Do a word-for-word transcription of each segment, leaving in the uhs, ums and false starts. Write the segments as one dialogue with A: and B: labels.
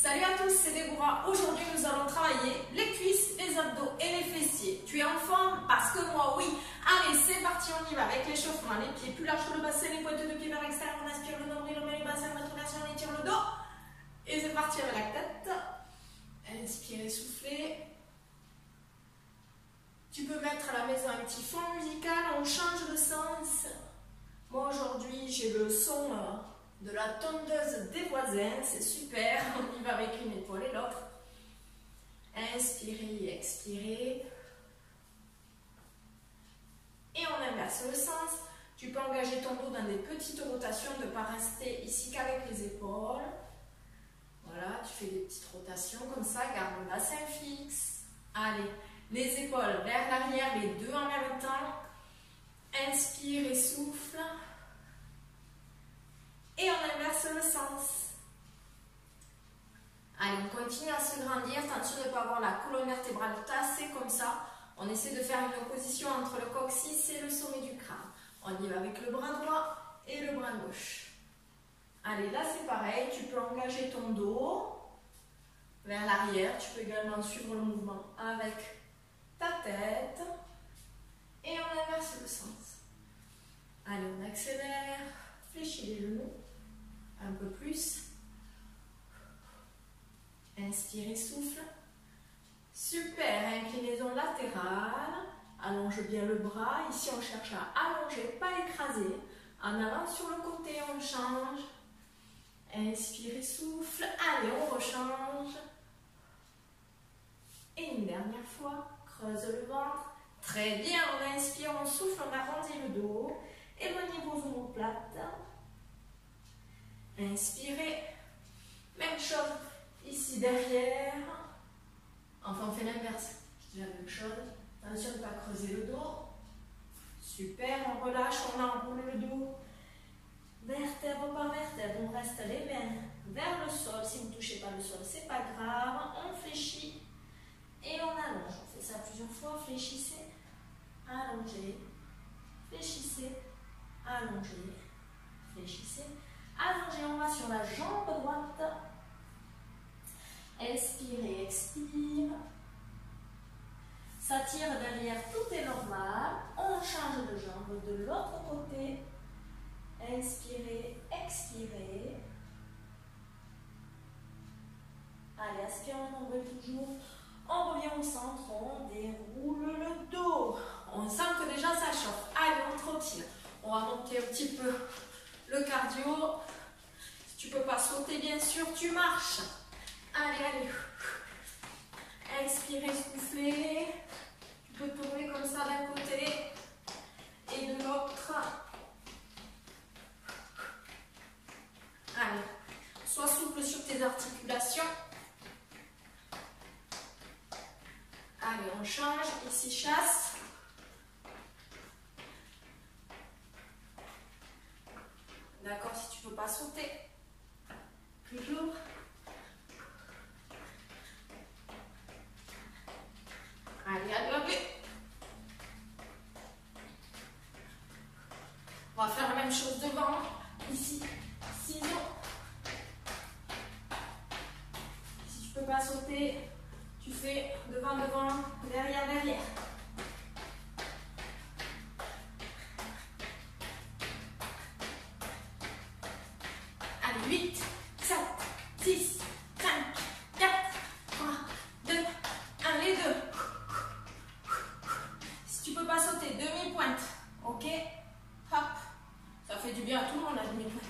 A: Salut à tous, c'est Déborah. Aujourd'hui, nous allons travailler les cuisses, les abdos et les fessiers. Tu es en forme? Parce que moi, oui. Allez, c'est parti, on y va avec l'échauffement. Les pieds plus larges que le bassin, les pointes de pied vers l'extérieur. On aspire le nombril, on met le bassin, rétroversion, on étire le dos. Et c'est parti avec la tête. Inspire, soufflez. Tu peux mettre à la maison un petit fond musical, on change de sens. Moi, aujourd'hui, j'ai le son de la tondeuse des voisins, c'est super. On y va avec une épaule et l'autre. Inspirez, expirez. Et on inverse le sens. Tu peux engager ton dos dans des petites rotations, de ne pas rester ici qu'avec les épaules. Voilà, tu fais des petites rotations comme ça, garde le bassin fixe. Allez, les épaules vers l'arrière, les deux en même temps. Inspire et souffle. Et on inverse le sens. Allez, on continue à se grandir. Attention de ne pas avoir la colonne vertébrale tassée comme ça. On essaie de faire une opposition entre le coccyx et le sommet du crâne. On y va avec le bras droit et le bras gauche. Allez, là c'est pareil. Tu peux engager ton dos vers l'arrière. Tu peux également suivre le mouvement avec ta tête. Et on inverse le sens. Allez, on accélère. Fléchis les genoux. Un peu plus. Inspire et souffle. Super, inclinaison latérale. Allonge bien le bras. Ici, on cherche à allonger, pas écraser. En allant sur le côté, on change. Inspire et souffle. Allez, on rechange. Et une dernière fois, creuse le ventre. Très bien, on inspire, on souffle, on arrondit le dos. Éloignez vos omoplates. Inspirez. Même chose ici derrière. Enfin, on fait l'inverse. Je dis la même chose. Attention de ne pas creuser le dos. Super, on relâche, on enroule le dos. Vertèbre par vertèbre, on reste les mains vers le sol. Si vous ne touchez pas le sol, c'est pas grave. On fléchit et on allonge. On fait ça plusieurs fois. Fléchissez, allongez, fléchissez, allongez, fléchissez, allongez. On va sur la jambe droite. Inspirez, expire. Ça tire derrière, tout est normal. On change de jambe de l'autre côté. Inspirez, expirez. Allez, aspirez, on ouvre toujours. On revient au centre, on déroule le dos. On sent que déjà ça chauffe. Allez, on trottine. On va monter un petit peu le cardio. Si tu ne peux pas sauter, bien sûr, tu marches. Allez, allez. Inspirez, soufflez. Tu peux tourner comme ça d'un côté et de l'autre. Allez, sois souple sur tes articulations. Allez, on change. Ici, chasse. D'accord, si tu ne peux pas sauter. Toujours. Allez, allez, allez. On va faire la même chose devant. Ici, ciseaux. Si tu ne peux pas sauter, tu fais devant, devant, derrière, derrière. Allez, huit, sept, six, cinq, quatre, trois, deux, un, les deux. Si tu ne peux pas sauter, demi-pointe, ok? Hop, ça fait du bien à tout le monde la demi-pointe.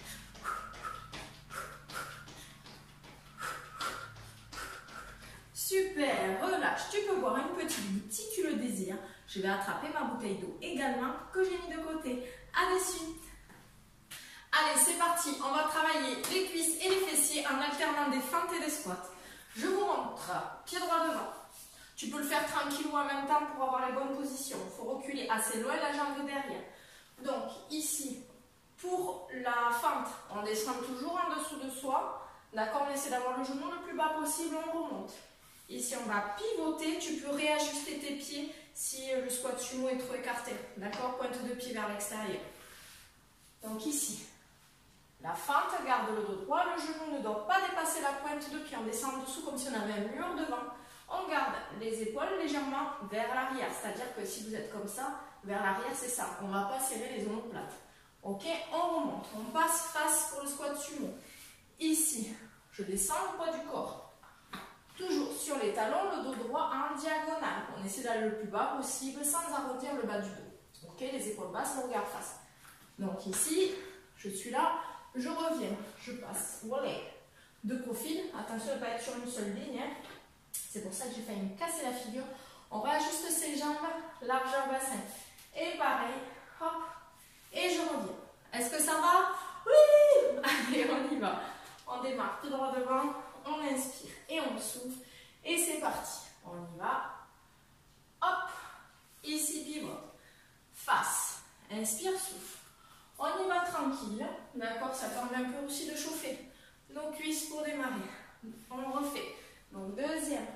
A: Super, relâche. Tu peux boire une petite goutte si tu le désires. Je vais attraper ma bouteille d'eau également que j'ai mis de côté. À de suite. Allez, c'est parti. On va travailler les cuisses et les fessiers en alternant des fentes et des squats. Je vous montre. Pied droit devant. Tu peux le faire tranquillement en même temps pour avoir les bonnes positions. Il faut reculer assez loin la jambe derrière. Donc ici, pour la fente, on descend toujours en dessous de soi. D'accord, on essaie d'avoir le genou le plus bas possible, on remonte. Ici, on va pivoter. Tu peux réajuster tes pieds si le squat sumo est trop écarté. D'accord, pointe de pied vers l'extérieur. Donc ici, La fente, garde le dos droit, le genou ne doit pas dépasser la pointe de pied. On descend en dessous comme si on avait un mur devant. On garde les épaules légèrement vers l'arrière, c'est-à-dire que si vous êtes comme ça, vers l'arrière, c'est ça. On ne va pas serrer les omoplates. Ok, on remonte, on passe face pour le squat sumo. Ici, je descends le poids du corps. Toujours sur les talons, le dos droit en diagonale. On essaie d'aller le plus bas possible sans arrondir le bas du dos. Ok, les épaules basses, le regard face. Donc ici, je suis là, je reviens, je passe. Voilà. De profil, attention de ne pas être sur une seule ligne. Hein. C'est pour ça que j'ai failli me casser la figure. On réajuste ses jambes, largeur bassin. Et pareil, hop, et je reviens. Est-ce que ça va? Oui! Allez, on y va. On démarre tout droit devant, on inspire et on souffle. Et c'est parti. On y va. Hop, ici pivote. Face, inspire, souffle. On y va tranquille. D'accord, ça permet un peu aussi de chauffer nos cuisses pour démarrer. On refait. Donc deuxième.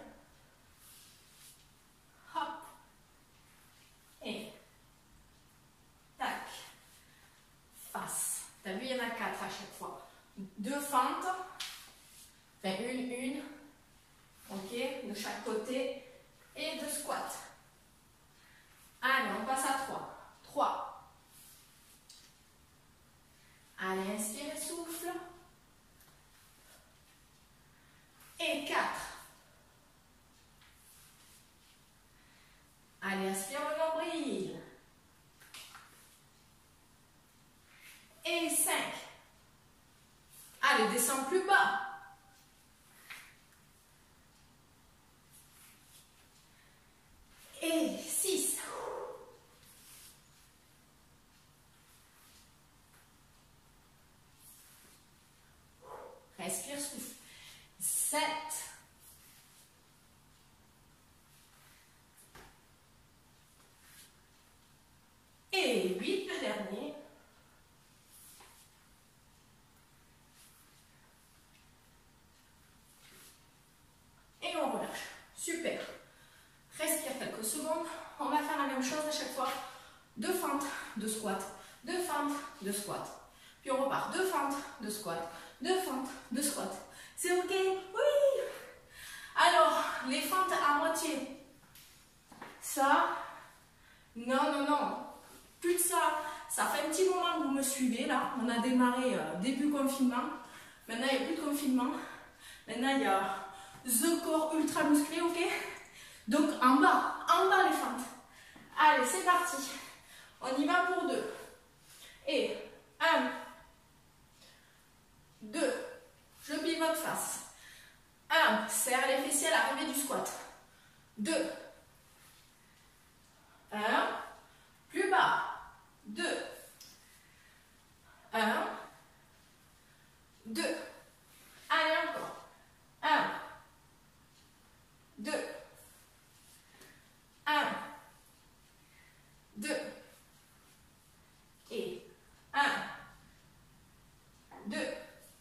A: Hop. Et tac. Face. T'as vu, il y en a quatre à chaque fois. Deux fentes. Enfin, une, une. Ok, de chaque côté. Et deux squats. Allez, on passe à trois. trois. Allez, inspire et souffle. Et quatre. Allez, inspire le nombril. Et cinq. Allez, descends plus bas. Et six. Respire, souffle. sept. Et huit, le dernier. Et on relâche. Super. Respire quelques secondes. On va faire la même chose à chaque fois. Deux fentes, deux squats. Deux fentes, deux squats. Puis on repart. Deux fentes, deux squats. Deux fentes, deux squats. C'est ok? Oui! Alors, les fentes à moitié. Ça, non, non, non. Plus de ça. Ça fait un petit moment que vous me suivez là. On a démarré euh, début confinement. Maintenant, il n'y a plus de confinement. Maintenant, il y a The Corps ultra musclé, ok? Donc, en bas, en bas les fentes. Allez, c'est parti. On y va pour deux. Et un, deux. Je pivote face. un. Serre les fessiers à l'arrivée du squat. deux. un. Plus bas. deux. un. deux. Allez, encore. un. deux. un. deux. Et un. deux.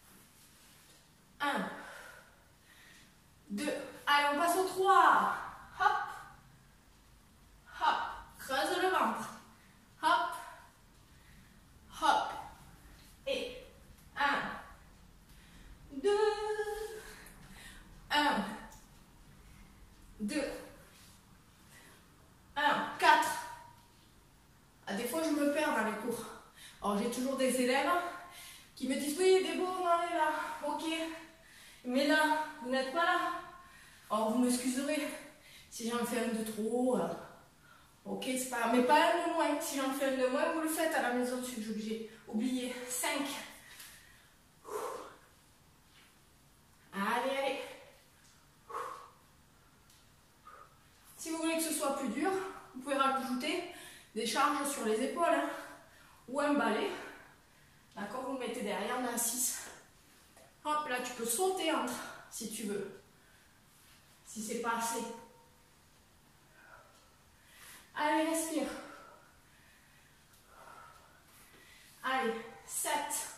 A: un. deux. Allez, on passe au trois. Hop. Hop. Creuse le ventre. Hop. Hop. Et un. deux. un. deux. un. quatre. Ah, des fois, je me perds dans les cours. Alors, j'ai toujours des élèves qui me disent « Oui, Débo, on est là. Ok. Mais là, vous n'êtes pas là. Alors, vous m'excuserez si j'en fais un de trop. Euh, ok, c'est pas... Mais pas un de moins. Si j'en fais un de moins, vous le faites à la maison. Je suis obligée. Oubliez. cinq. Allez, allez. Si vous voulez que ce soit plus dur, vous pouvez rajouter des charges sur les épaules hein, ou un balai. D'accord, vous mettez derrière, on a six. Hop, là, tu peux sauter entre si tu veux. Si c'est pas assez. Allez, respire. Allez, sept.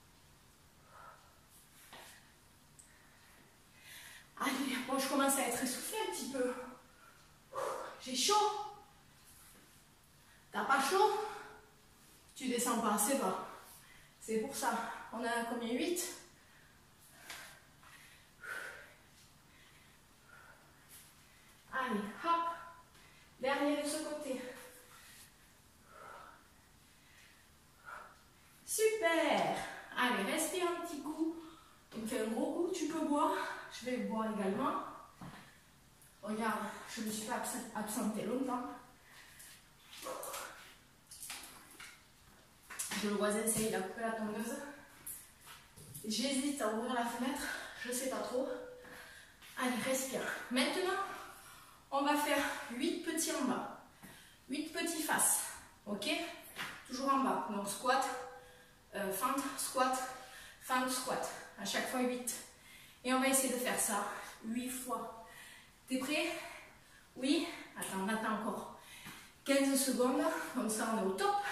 A: Allez, bon, je commence à être essoufflée un petit peu. J'ai chaud. T'as pas chaud? Tu descends pas assez bas. C'est pour ça. On a combien? huit. Allez, hop. Dernier de ce côté. Super. Allez, respire un petit coup. Tu me fais un gros coup, tu peux boire. Je vais boire également. Regarde, je ne me suis pas absentée longtemps. Je le vois essayer, il a coupé la tondeuse. J'hésite à ouvrir la fenêtre, je ne sais pas trop. Allez, respire. Maintenant, on va faire huit petits en bas. huit petits faces. Ok? Toujours en bas. Donc squat, euh, fente, squat, fente, squat. À chaque fois huit. Et on va essayer de faire ça huit fois. T'es prêt? Oui? Attends, on attend encore quinze secondes. Comme ça, on est au top.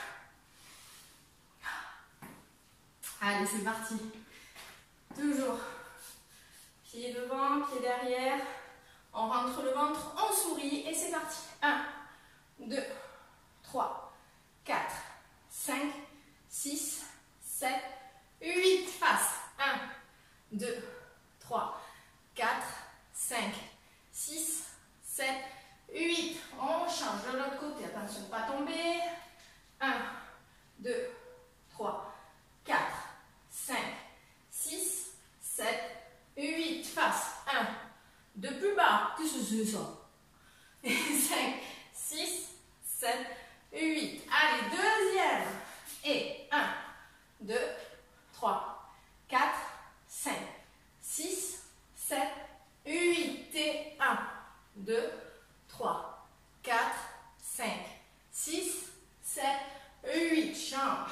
A: Allez, c'est parti. Toujours. Pied devant, pied derrière. On rentre le ventre, on sourit et c'est parti. un, deux, trois, quatre, cinq, six, sept, huit. Face. un, deux, trois, quatre, cinq, six, sept, huit. On change de l'autre côté. Attention, pas tomber. un, deux, trois, quatre, cinq, six, sept, huit. Face. un. De plus bas. Qu'est-ce que c'est ça? cinq, six, sept, huit. Allez, deuxième. Et un, deux, trois, quatre, cinq, six, sept, huit. Et un, deux, trois, quatre, cinq, six, sept, huit. Change.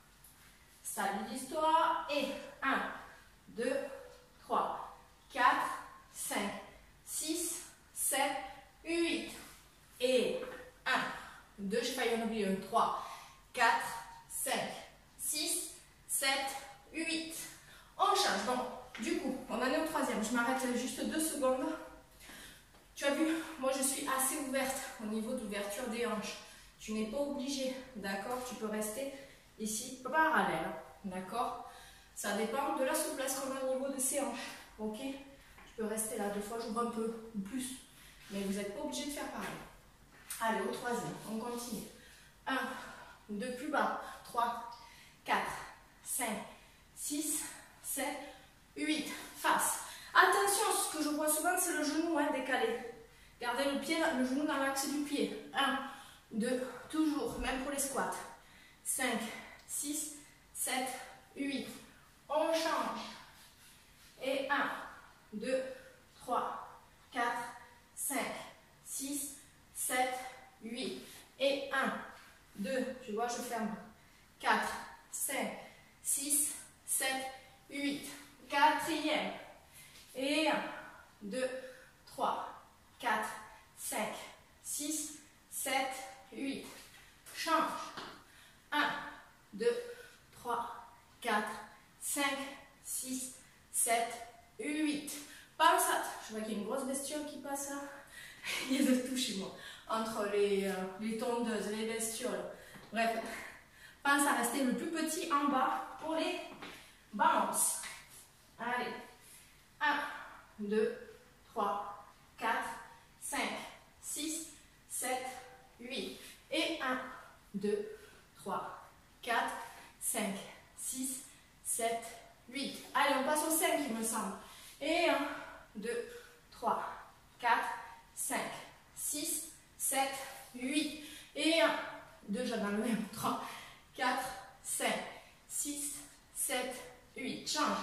A: Stabilise-toi. Et un, deux, trois, quatre, cinq, six, sept, huit. Et un, deux, je failli en oublier un, trois, quatre, cinq, six, sept, huit. On change. Donc, du coup, on en est au troisième. Je m'arrête juste deux secondes. Tu as vu, moi je suis assez ouverte au niveau d'ouverture des hanches. Tu n'es pas obligé, d'accord? Tu peux rester ici parallèle, d'accord? Ça dépend de la souplesse qu'on a au niveau de ces hanches, ok? Tu peux rester là, deux fois j'ouvre un peu ou plus, mais vous n'êtes pas obligé de faire pareil. Allez, au troisième, on continue. un, deux, plus bas, trois, quatre, cinq, six, sept, huit. Face. Attention, ce que je vois souvent, c'est le genou hein, décalé. Gardez le pied, le genou dans l'axe du pied. un, deux, toujours, même pour les squats. cinq, six, sept, huit. On change. Et un, deux, trois, quatre, cinq, six, sept, huit. Et un, deux, tu vois, je ferme. quatre, cinq, six, sept, huit. Quatrième. Et un, deux, trois, quatre, cinq, six, sept, huit. Change. un, deux, trois, quatre, cinq, six, sept, huit. Pense à... Je vois qu'il y a une grosse bestiole qui passe là. Il y a de tout chez moi. Entre les, euh, les tondeuses, les bestioles. Bref. Pense à rester le plus petit en bas pour les bounce. Allez. un, deux, trois, quatre, cinq, six, sept, huit. Et un, deux, trois, quatre, cinq, six, sept, huit. Allez, on passe au cinq, il me semble. Et un, deux, trois, quatre, cinq, six, sept, huit. Et un, deux, j'en ai le même. trois, quatre, cinq, six, sept, huit. Change.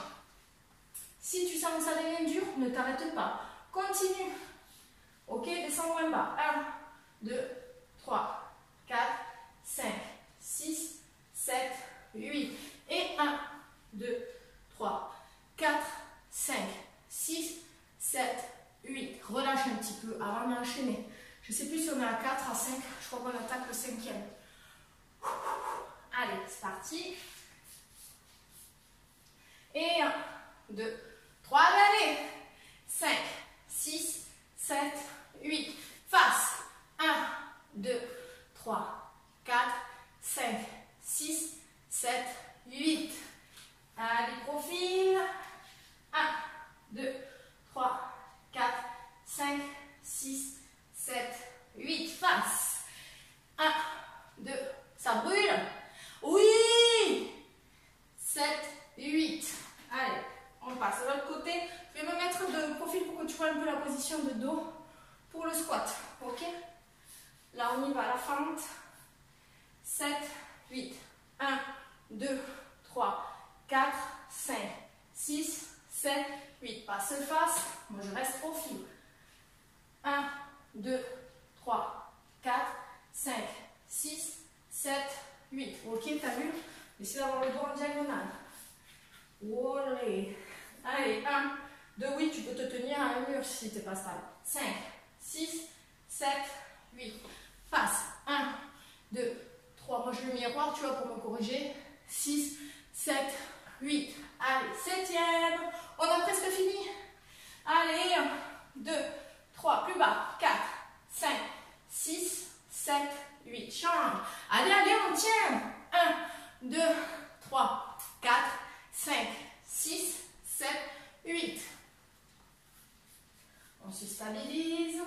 A: Si tu sens que ça devient dur, ne t'arrête pas. Continue. Ok, descends moins bas. un, deux, trois, quatre, cinq, six, sept, huit. Et un, deux, trois, quatre, cinq, six, sept, huit. Relâche un petit peu avant d'enchaîner. Je ne sais plus si on est à quatre, à cinq. Je crois qu'on attaque le cinquième. Allez, c'est parti. Et un, deux, trois, allez. cinq, six, sept, huit. Face. un, deux, trois, quatre, cinq, six, sept, huit. toi un peu la position de dos pour le squat. Ok? Là, on y va, la fente. sept, huit. un, deux, trois, quatre, cinq, six, sept, huit. Pas seul face. Moi, je reste au fil. un, deux, trois, quatre, cinq, six, sept, huit. Ok, t'as vu? Essaye d'avoir le dos en diagonale. Olé. Allez, un, deux, oui, tu peux te tenir à un mur si tu n'es pas stable. cinq, six, sept, huit. Passe. un, deux, trois. Moi, je le miroir, tu vois, pour me corriger. six, sept, huit. Allez, septième. On a presque fini. Allez, un, deux, trois. Plus bas. quatre, cinq, six, sept, huit. Change. Allez, allez, on tient. un, deux, trois, quatre, cinq, six, sept, huit. On se stabilise.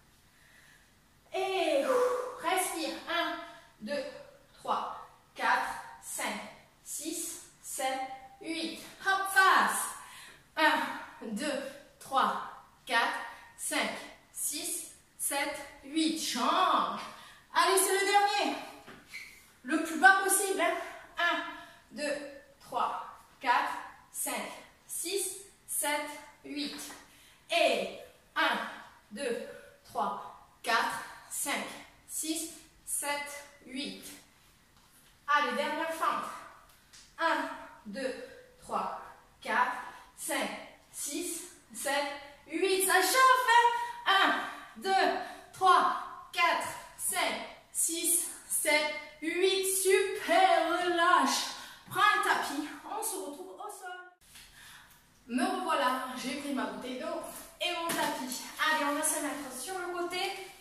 A: Et respire. un, deux, trois, quatre, cinq, six, sept, huit. Hop, face. un, deux, trois, quatre, cinq, six, sept, huit. Change. Allez, c'est le dernier. Le plus bas possible. Hein? un, deux, trois, quatre, cinq, six, sept, huit. Et un, deux, trois, quatre, cinq, six, sept, huit. Allez, dernière fente. un, deux, trois, quatre, cinq, six, sept, huit. Ça chauffe. Hein? un, deux, trois, quatre, cinq, six, sept, huit. Super, relâche. Prends un tapis. On se retrouve au sol. Me revoilà. J'ai pris ma bouteille d'eau et mon tapis. Allez, on va se mettre sur le côté.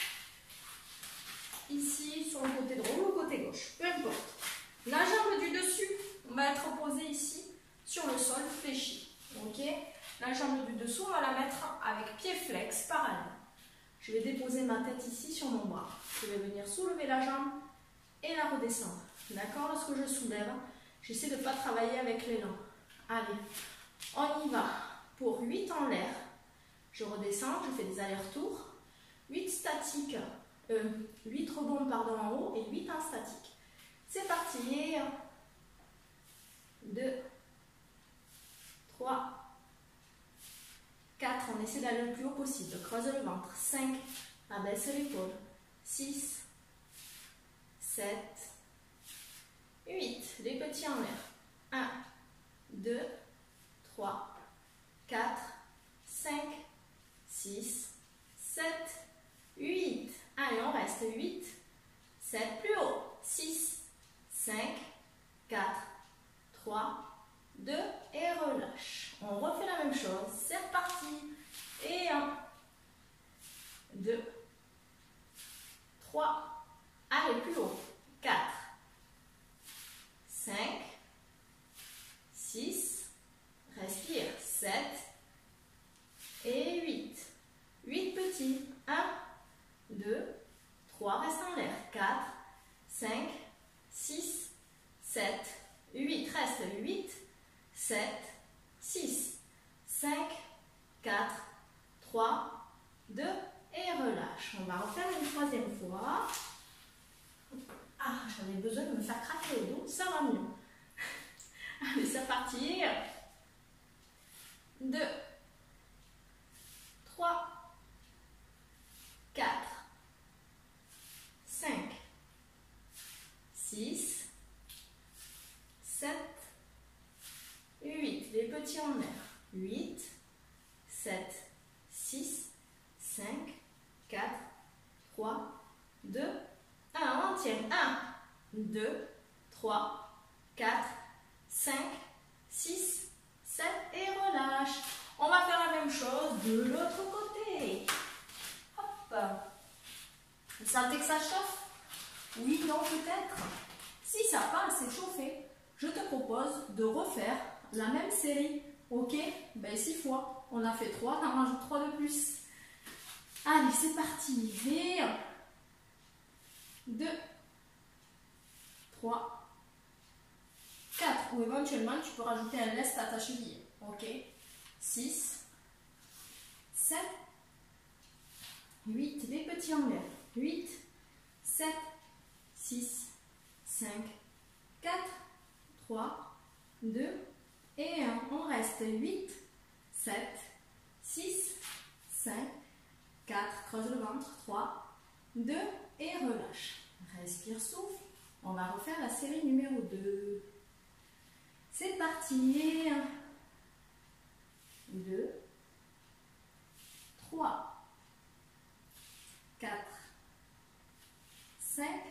A: Ici, sur le côté droit ou le côté gauche. Peu importe. La jambe du dessus, on va être posée ici, sur le sol, fléchi. Ok? La jambe du dessous, on va la mettre avec pied flex, parallèle. Je vais déposer ma tête ici sur mon bras. Je vais venir soulever la jambe et la redescendre. D'accord? Lorsque je soulève, j'essaie de ne pas travailler avec l'élan. Allez, on y va. Pour huit en l'air, je redescends, je fais des allers-retours. huit statiques, euh, huit rebonds pardon, en haut et huit en statique. C'est parti. deux, trois, quatre. On essaie d'aller le plus haut possible. Creuse le ventre. cinq. Abaisse l'épaule. six, sept, huit. Les petits en l'air. un, deux, trois, quatre, cinq, six, sept, huit. Allez, on reste. huit, sept, plus haut. six, cinq, quatre, trois, deux et relâche. On refait la même chose. C'est reparti. Et un, deux, trois. Allez, plus haut. quatre, cinq, six, respire. sept et huit. huit petits. un, deux, trois, reste en l'air. quatre, cinq, six, sept, huit. Reste. huit, sept, six, cinq, quatre, trois, deux et relâche. On va refaire une troisième fois. Ah, j'avais besoin de me faire craquer le dos, ça va mieux. Allez, c'est parti. deux, trois, quatre, cinq, six, sept, huit. Les petits en l'air. huit, sept, six, cinq, quatre, trois, deux, un. On tient. un, deux, trois, quatre, cinq, six, sept et relâche. On va faire la même chose de l'autre côté. Hop. Vous sentez que ça chauffe? Oui, non, peut-être. Si ça pas assez chauffé, je te propose de refaire la même série. Ok? Ben six fois. On a fait trois, on en rajoute trois de plus. Allez, c'est parti. Et un, deux, trois, quatre. Ou éventuellement, tu peux rajouter un lest à ta cheville. Ok? six, sept, huit, les petits en l'air. huit, sept, six, cinq, quatre, trois, deux et un. On reste huit, sept, six, cinq, quatre, creuse le ventre, trois, deux et relâche. Respire, souffle. On va refaire la série numéro deux. C'est parti. un, deux, trois, quatre, cinq,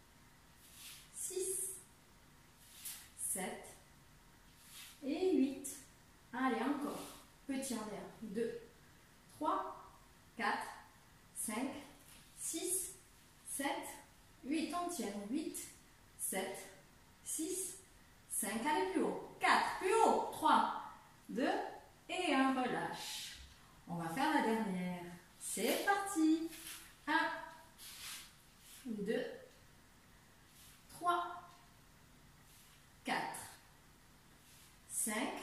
A: six, sept et huit. Allez, encore. Petit en l'air. deux, trois, quatre, cinq, six, sept, huit. On tient. huit, sept, six, cinq. Allez, plus haut. quatre, plus haut. trois, deux et un. Relâche. On va faire la dernière. C'est parti. un, deux, trois, quatre, cinq,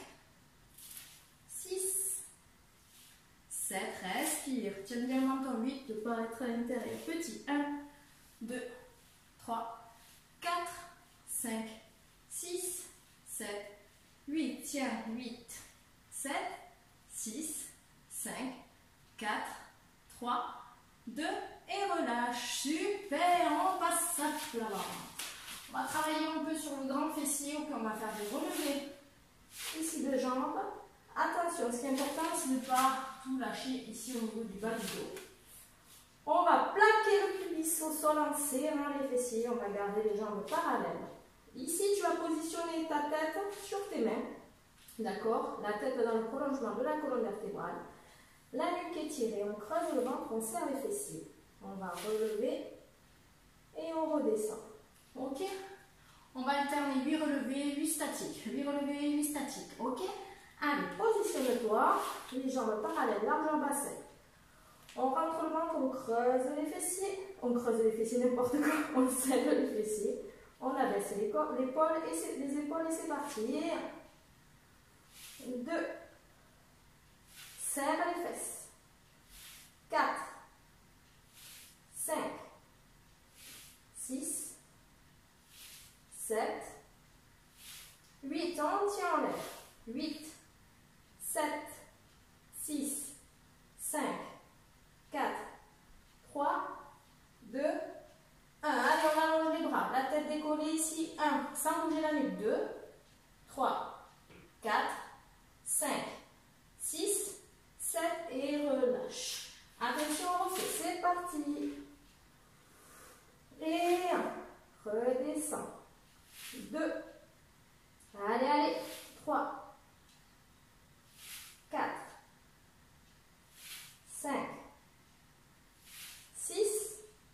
A: six, sept. Respire. Tiens bien le menton. huit de ne pas être à l'intérieur. Petit. un, deux, trois, quatre, cinq, six, sept, huit. Tiens. huit, sept, six, cinq, quatre, trois, deux et relâche. Super. On passe à plat. On va travailler un peu sur le grand fessier. Puis on va faire des relevés ici de jambes. Attention, ce qui est important, c'est de ne pas tout lâcher ici au niveau du bas du dos. On va plaquer le pubis au sol en serrant les fessiers. On va garder les jambes parallèles. Ici, tu vas positionner ta tête sur tes mains. D'accord? La tête dans le prolongement de la colonne vertébrale. La nuque étirée. On creuse le ventre, on serre les fessiers. On va relever et on redescend. Ok? On va alterner huit relevés, huit statiques. huit relevés, huit statiques. Ok? Allez, positionne-toi. Les jambes parallèles, largeur bassin. On rentre le ventre, on creuse les fessiers. On creuse les fessiers, n'importe quoi. On serre les fessiers. On abaisse l'épaule et les épaules et c'est parti. deux. Serre les fesses. quatre. cinq. six. sept. huit. On tient en l'air. huit. sept. six. cinq. quatre. trois. deux. un. Allez, on allonge les bras. La tête décollée ici. un. Sans bouger la nuque. deux. trois. quatre. cinq. six. sept. Et relâche. Attention, on refait. C'est parti. Et un. Redescend. deux. Allez, allez. trois. quatre. cinq. six.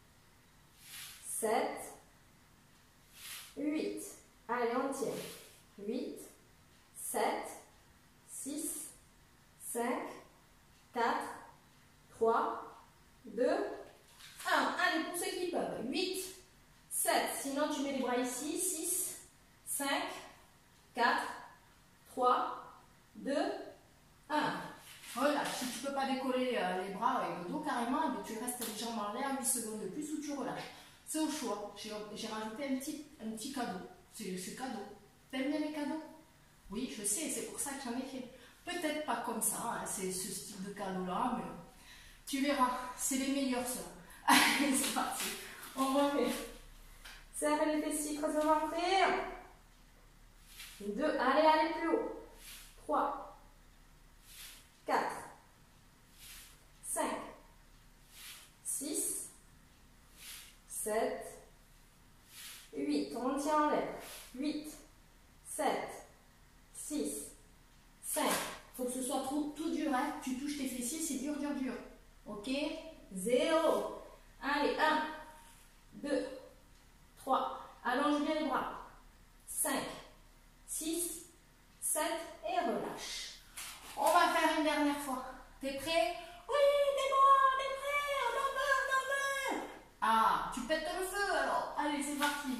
A: sept. huit. Allez, on tient. huit. sept. six. cinq. quatre. trois. deux. un. Allez, pour ceux qui peuvent. huit. sept. Sinon, tu mets les bras ici. six. cinq. quatre. trois. deux. un. Relâche. Si tu ne peux pas décoller euh, les bras et le dos carrément, mais tu restes les jambes en l'air huit secondes de plus ou tu relâches. C'est au choix. J'ai rajouté un petit, un petit cadeau. C'est cadeau. T'aimes bien les cadeaux? Oui, je sais, c'est pour ça que j'en ai fait. Peut-être pas comme ça, hein, c'est ce style de cadeau-là, mais tu verras, c'est les meilleurs ça. Allez, c'est parti. On refait. Serre les fessiers, creuse le ventre. deux. Allez, allez plus haut. trois. quatre, cinq, six, sept, huit. On tient en l'air. huit, sept, six, cinq. Il faut que ce soit tout, tout dur. Hein. Tu touches tes fessiers, c'est dur, dur, dur. Ok? zéro. Allez, un, deux, trois. Allonge bien les bras. cinq, six, sept et relâche. On va faire une dernière fois. T'es prêt? Oui, t'es bon, t'es prêt? On en veut, on en veut. Ah, tu pètes le feu alors. Allez, c'est parti.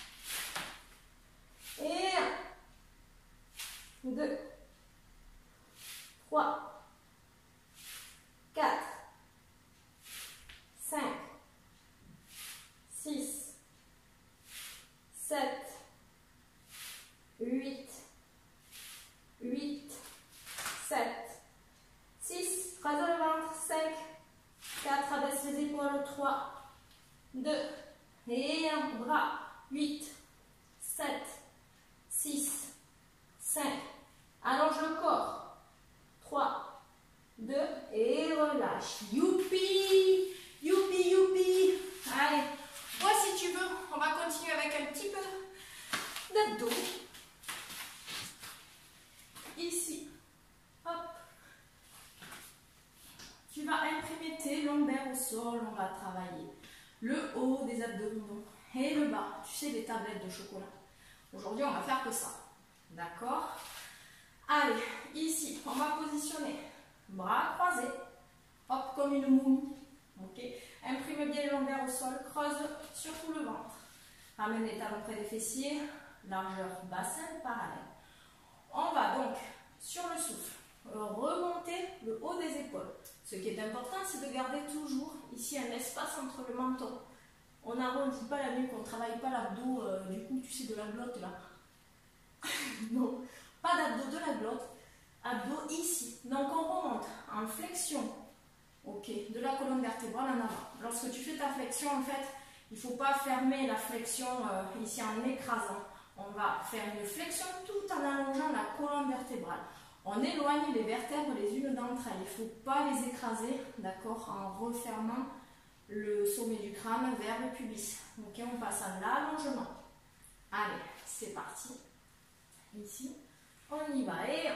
A: Et un, deux, trois, quatre, deux, et un, bras, huit, sept, six, cinq, allonge le corps, trois, deux, et relâche, youpi, youpi, youpi, allez, moi si tu veux, on va continuer avec un petit peu d'abdos, ici, hop, tu vas imprimer tes lombaires au sol, on va travailler le haut des abdominaux et le bas, tu sais, les tablettes de chocolat. Aujourd'hui, on va faire que ça. D'accord? Allez, ici, on va positionner bras croisés, hop, comme une momie. Ok? Imprime bien les lombaires au sol, creuse surtout le ventre. Ramène les talons près des fessiers, largeur bassin parallèle. On va donc, sur le souffle, remonter le haut des épaules. Ce qui est important, c'est de garder toujours ici un espace entre le menton. On n'arrondit pas la nuque, on ne travaille pas l'abdos, euh, du coup, tu sais, de la glotte là. Non, pas d'abdos de la glotte, abdos ici. Donc on remonte en flexion, ok, de la colonne vertébrale en avant. Lorsque tu fais ta flexion, en fait, il ne faut pas fermer la flexion euh, ici en écrasant. On va faire une flexion tout en allongeant la colonne vertébrale. On éloigne les vertèbres les unes d'entre elles. Il ne faut pas les écraser, d'accord, en refermant le sommet du crâne vers le pubis. Ok, on passe à l'allongement. Allez, c'est parti. Ici, on y va. Et un,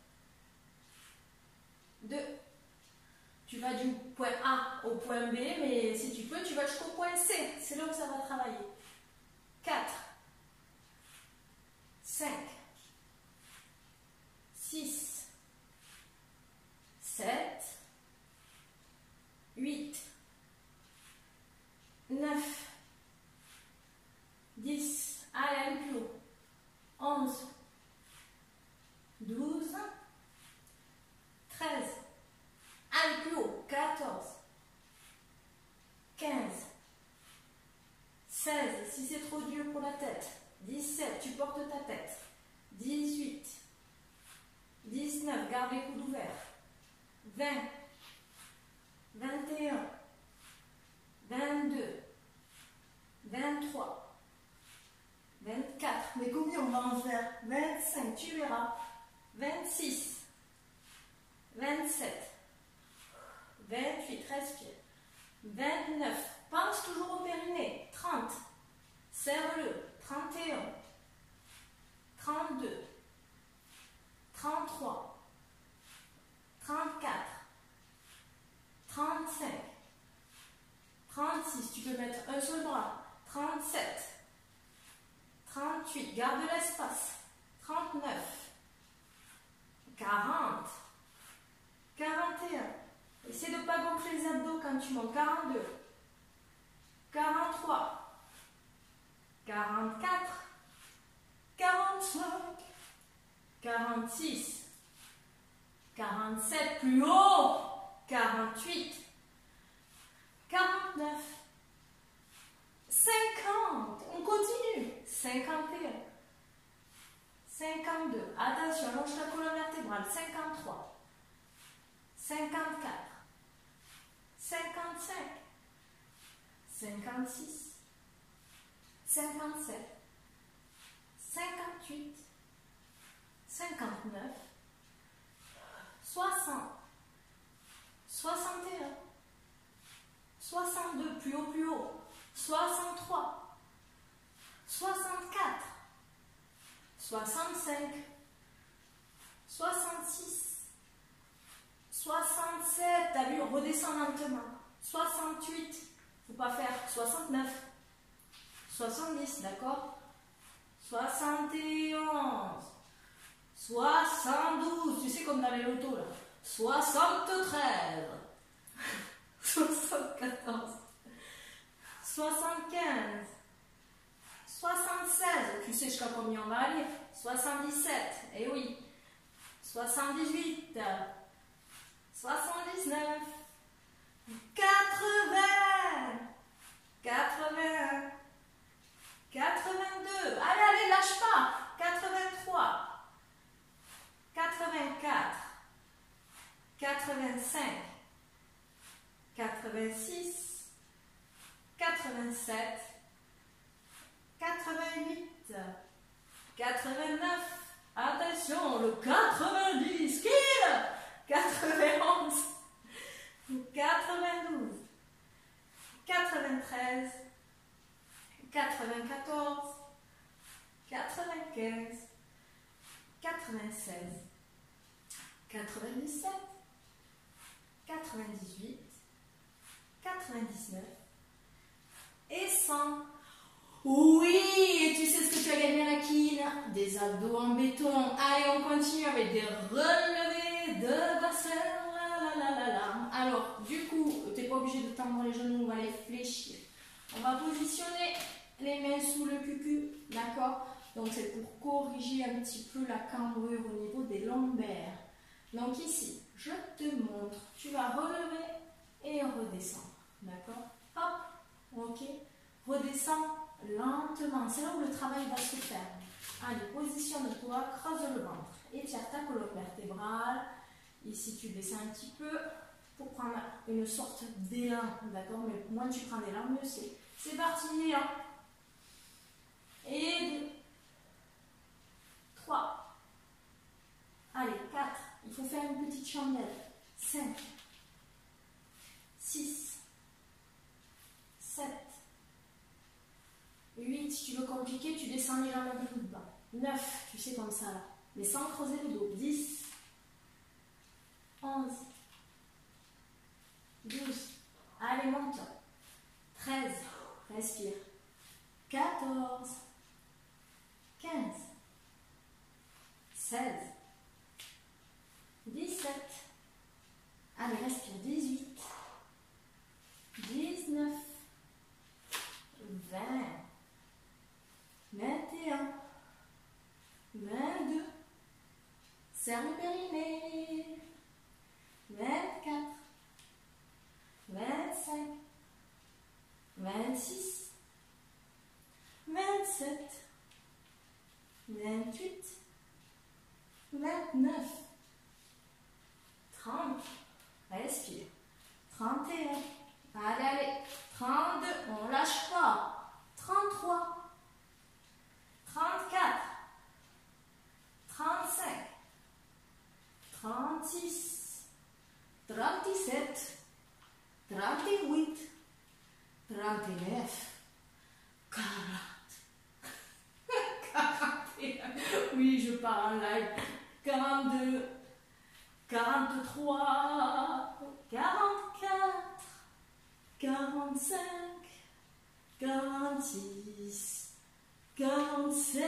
A: deux. Tu vas du point A au point B, mais si tu peux, tu vas jusqu'au point C. C'est là où ça va travailler. quatre, cinq, six, sept, huit, neuf, dix, allez, un plus haut, onze, douze, treize, un plus haut, quatorze, quinze, seize, si c'est trop dur pour la tête, dix-sept, tu portes ta tête, dix-huit, dix-neuf, garde les coudes ouverts, vingt, vingt et un, vingt-deux, vingt-trois, vingt-quatre, mais combien on va en faire? vingt-cinq, tu verras, vingt-six, vingt-sept, vingt-huit, respire, vingt-neuf, pense toujours au périnée, trente, serre-le, trente et un, trente-deux, trente-trois, trente-quatre, trente-cinq, trente-six, tu peux mettre un seul bras, trente-sept, trente-huit, garde l'espace, trente-neuf, quarante, quarante et un, essaie de ne pas gonfler les abdos quand tu montes, quarante-deux, quarante-trois, quarante-quatre, quarante-cinq, quarante-six, quarante-sept, plus haut, quarante-huit, quarante-neuf, cinquante, on continue, cinquante et un, cinquante-deux, attention, allonge la colonne vertébrale, cinquante-trois, cinquante-quatre, cinquante-cinq, cinquante-six, cinquante-sept, cinquante-huit, cinquante-neuf, soixante, soixante et un, soixante-deux, plus haut, plus haut, soixante-trois, soixante-quatre, soixante-cinq, soixante-six, soixante-sept, t'as vu, on redescend lentement, soixante-huit, il ne faut pas faire soixante-neuf, soixante-dix, d'accord, soixante et onze, soixante-douze, tu sais comme dans les lotos là, soixante-treize, soixante-quatorze, soixante-quinze, soixante-seize, tu sais jusqu'à combien on va aller, soixante-dix-sept, et oui, soixante-dix-huit, soixante-dix-neuf, quatre-vingts, quatre-vingt-un, quatre-vingt-deux, allez, allez, lâche pas, quatre-vingt-trois, quatre-vingt-quatre, quatre-vingt-cinq, quatre-vingt-six, quatre-vingt-sept, quatre-vingt-huit, quatre-vingt-neuf, attention, le quatre-vingt-dix, kill, quatre-vingt-onze, quatre-vingt-douze, quatre-vingt-treize, quatre-vingt-quatorze, quatre-vingt-quinze, quatre-vingt-seize, quatre-vingt-dix-sept, quatre-vingt-dix-huit, quatre-vingt-dix-neuf et cent. Oui, et tu sais ce que tu as gagné à la kin? Des abdos en béton. Allez, on continue avec des relevés de bassin. La, la, la, la, la. Alors, du coup, tu n'es pas obligé de tendre les genoux, on va les fléchir. On va positionner les mains sous le cucu, d'accord? Donc, c'est pour corriger un petit peu la cambrure au niveau des lombaires. Donc ici, je te montre, tu vas relever et redescendre, d'accord? Hop, ok, redescends lentement, c'est là où le travail va se faire. Allez, positionne-toi, creuse le ventre, étire ta colonne vertébrale. Ici, tu descends un petit peu pour prendre une sorte d'élan, d'accord? Mais moins tu prends d'élan, mieux c'est. C'est parti, un. Et deux. trois. Allez, quatre. Il faut faire une petite chandelle. cinq. six. sept. huit. Si tu veux compliquer, tu descends les jambes un peu plus bas. neuf. Tu sais comme ça là. Mais sans creuser le dos. dix. onze. douze. Allez, monte. treize. Respire. quatorze. quinze. seize. dix-sept. Allez, respire. dix-huit. dix-neuf. vingt. vingt et un. vingt-deux. Serre le périnée. vingt-quatre. vingt-cinq. vingt-six. vingt-sept. vingt-huit. vingt-neuf. trente. Respire. trente et un. Allez, allez. trente-deux. On ne lâche pas. trente-trois. trente-quatre. trente-cinq. trente-six. trente-sept. trente-huit. trente-neuf. quarante. quarante et un. Oui, je pars en live. quarante-deux. quarante-trois. quarante-quatre. quarante-cinq. quarante-six. quarante-sept.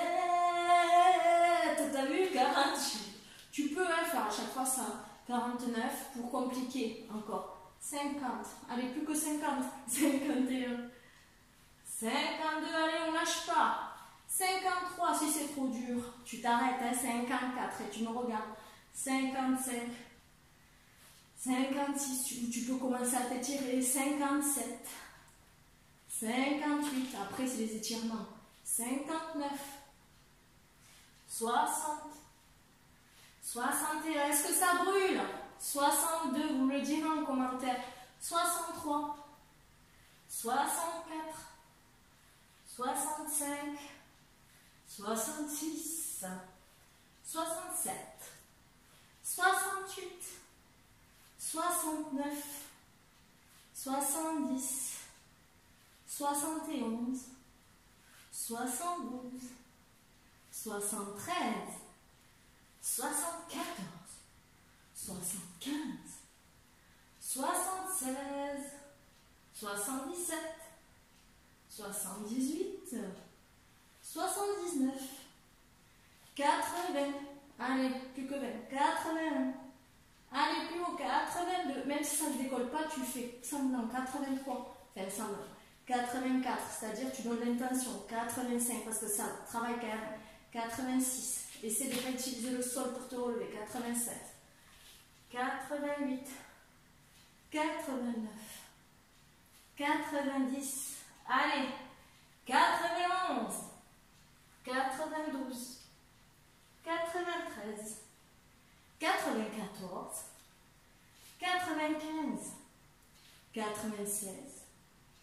A: T'as vu? quarante-huit. Tu peux hein, faire à chaque fois ça. quarante-neuf pour compliquer encore. cinquante. Allez, plus que cinquante. cinquante et un. cinquante-deux. Allez, on lâche pas. cinquante-trois. Si c'est trop dur, tu t'arrêtes. Hein, cinquante-quatre et tu me regardes. cinquante-cinq. cinquante-six. Tu, tu peux commencer à t'étirer. cinquante-sept. cinquante-huit. Après, c'est les étirements. cinquante-neuf. soixante. soixante et un. Est-ce que ça brûle? soixante-deux. Vous me le direz en commentaire. soixante-trois. soixante-quatre. soixante-cinq. soixante-six. soixante-sept. soixante-huit. soixante-neuf. soixante-dix. soixante et onze. soixante-douze. soixante-treize. soixante-quatorze. soixante-quinze. soixante-seize. soixante-dix-sept. soixante-dix-huit. soixante-dix-neuf. quatre-vingts. Allez, plus que vingt. quatre-vingt-un. Allez, plus haut, quatre-vingt-deux. Même si ça ne décolle pas, tu fais semblant. quatre-vingt-trois. Enfin, semblant. quatre-vingt-quatre, c'est-à-dire tu donnes l'intention. quatre-vingt-cinq, parce que ça travaille quand même. quatre-vingt-six. Essaie de ne pas utiliser le sol pour te relever. quatre-vingt-sept. quatre-vingt-huit. quatre-vingt-neuf. quatre-vingt-dix. Allez. quatre-vingt-onze. quatre-vingt-douze. quatre-vingt-treize. quatre-vingt-quatorze. quatre-vingt-quinze. quatre-vingt-seize.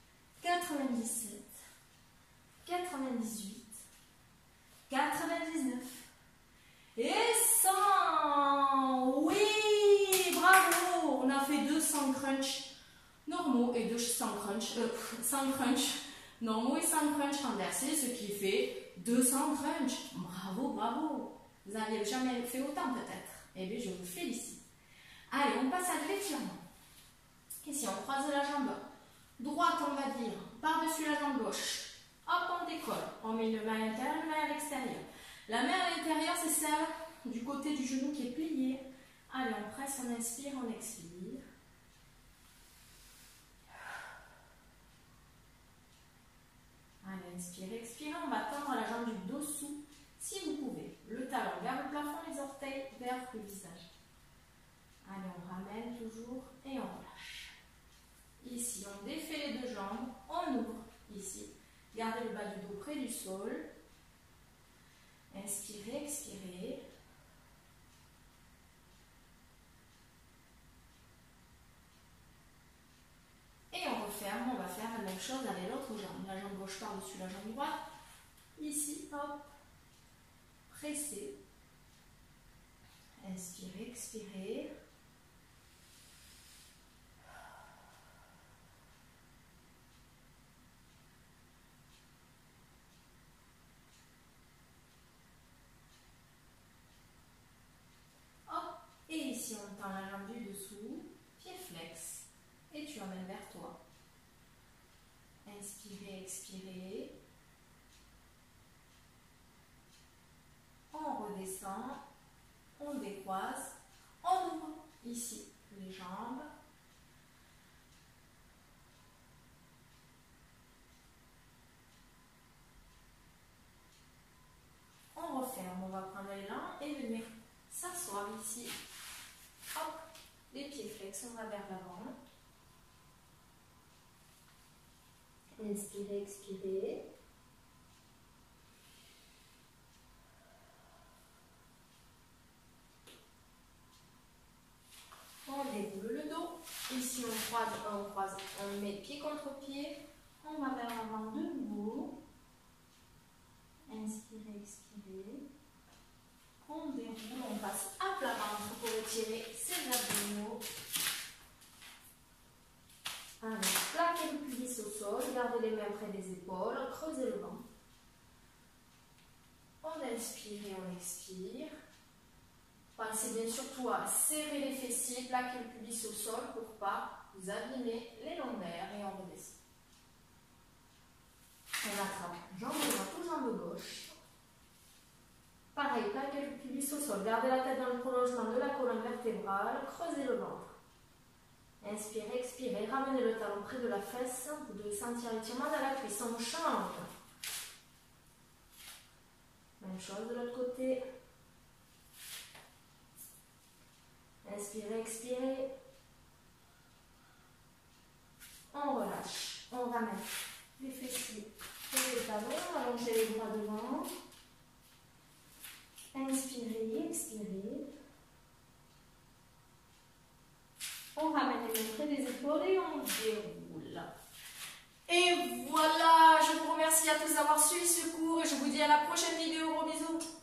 A: quatre-vingt-dix-sept, quatre-vingt-dix-huit, quatre-vingt-dix-neuf et cent. Oui, bravo, on a fait deux cents crunch normaux et deux cents crunch, euh, cent crunch normaux et cent crunch renversés, ce qui fait deux cents crunch. Bravo, bravo. Vous n'aviez jamais fait autant peut-être. Eh bien, je vous félicite. Allez, on passe à l'étirement. Ici, on croise la jambe droite, on va dire, par-dessus la jambe gauche. Hop, on décolle. On met une main à l'intérieur, une main à l'extérieur. La main à l'intérieur, c'est celle du côté du genou qui est plié. Allez, on presse, on inspire, on expire. Allez, inspire, expire. On va tendre la jambe du dessous, si vous pouvez. Le talon vers le plafond, les orteils vers le visage. Allez, on ramène toujours et on relâche. Ici, on défait les deux jambes, on ouvre. Ici, gardez le bas du dos près du sol. Inspirez, expirez. Et on referme, on va faire la même chose avec l'autre jambe. La jambe gauche par-dessus la jambe droite. Ici, hop, pressez. Inspirez, expirez. Et ici, on tend la jambe du dessous, pied flex, et tu emmènes vers toi. Inspirez, expirez. On redescend, on décroise, on ouvre ici les jambes. On referme, on va prendre l'élan et venir s'asseoir ici. Hop, les pieds flex, on va vers l'avant. Inspirez, expirez. On déroule le dos. Ici, on croise, on croise, on met pied contre pied. On va vers l'avant de nouveau. Inspirez, expirez. On déroule, on passe à plat ventre pour étirer ses abdominaux. Allez, plaquez le pubis au sol, gardez les mains près des épaules, creusez le ventre. On inspire et on expire. Pensez bien surtout à serrer les fessiers, plaquer le pubis au sol pour ne pas vous abîmer les lombaires et on redescend. On attrape jambe droite ou jambe gauche. Pareil, plaquez le pubis au sol, gardez la tête dans le prolongement de la colonne vertébrale, creusez le ventre. Inspirez, expirez, ramenez le talon près de la fesse, vous devez sentir l'étirement dans la cuisse, on change. Même chose de l'autre côté. Inspirez, expirez. On relâche, on ramène les fessiers et les talons, allongez les bras devant. Inspirez, expirez. On ramène les mains près des épaules et on déroule. Et voilà, je vous remercie à tous d'avoir suivi ce cours et je vous dis à la prochaine vidéo. Gros bisous.